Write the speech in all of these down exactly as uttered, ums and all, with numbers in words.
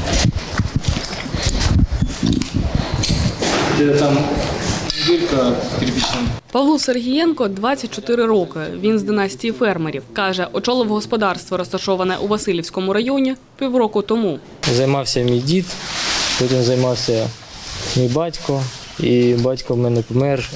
Де там дірка з кирпичем. Павлу Сергієнко двадцять чотири роки. Він з династії фермерів. Каже, очолив господарство, розташоване у Василівському районі, півроку тому. Займався мій дід, потім займався мій батько. І батько в мене помер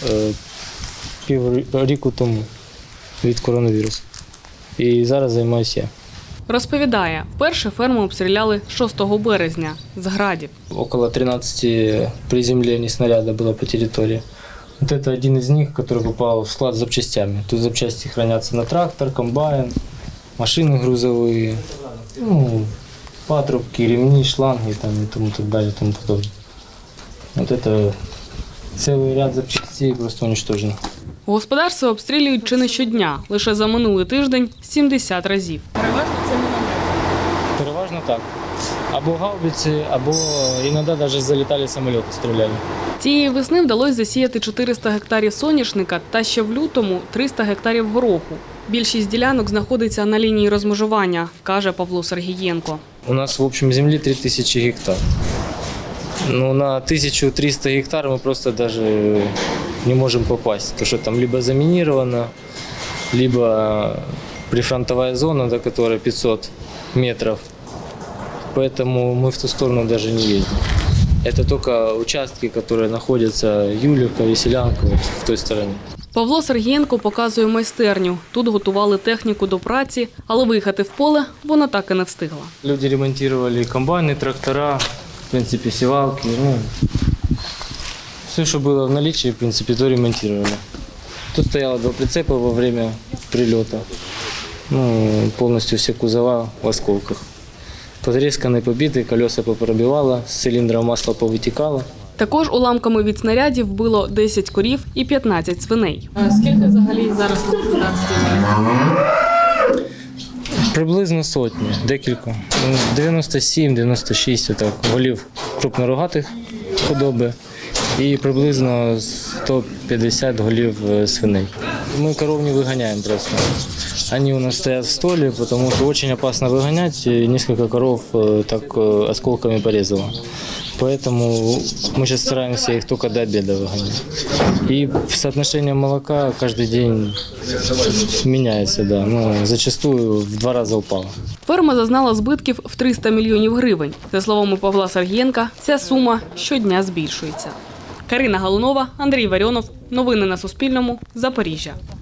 півроку тому від коронавірусу. І зараз займаюся я. Розповідає, вперше ферму обстріляли шостого березня з градів. Около тринадцати приземлений снаряда было по территории. Вот это один из них, который попал в склад с запчастями. Тут запчасти хранятся на трактор, комбайн, машины грузовые, ну, патрубки, ремни, шланги там, и тому так далее, тому подобное. Вот это целый ряд запчастей просто уничтожено. Господарство обстрілюють чи не щодня. Лише за минулий тиждень – сімдесят разів. Переважно це міномети? Переважно так. Або гаубиці, або іноді навіть залітали самоліти, стріляли. Цієї весни вдалося засіяти чотириста гектарів соняшника та ще в лютому триста гектарів гороху. Більшість ділянок знаходиться на лінії розмежування, каже Павло Сергієнко. У нас в общем землі три тисячі гектар. Ну, на тисячу триста гектар мы просто даже не можем попасть, потому что там либо заминировано, либо прифронтовая зона, до которой пятьсот метров, поэтому мы в ту сторону даже не ездим. Это только участки, которые находятся Юлівка и Селянка вот в той стороне. Павло Сергієнко показує майстерню. Тут готували техніку до праці, але виїхати в поле вона так і не встигла. Люди ремонтировали комбайны, трактора, в принципе, севалки. Ну, все, что было в наличии, в принципе, то ремонтировали. Тут стояло два прицепа во время прилета. Ну, полностью все кузова в осколках. Потресканы, побиты, колеса попробивало, с цилиндра масло повытекало. Також уламками від снарядів вбило десять корів і п'ятнадцять свиней. А скільки взагалі зараз на господарстві? Приблизно сотні, декілька. дев'яносто сім - дев'яносто шість отак, голів крупнорогатих худоби і приблизно сто п'ятдесят голів свиней. Ми коров не виганяємо просто. Они у нас стоят в столе, потому что очень опасно выгонять, и несколько коров так осколками порезало. Поэтому мы сейчас стараемся их только до обеда выгонять. И соотношение молока каждый день меняется, да. Ну, зачастую в два раза упало. Ферма зазнала збитків в триста мільйонів гривень. За словами Павла Сергієнка, ця сума щодня збільшується. Карина Галунова, Андрій Варіонов. Новини на Суспільному. Запоріжжя.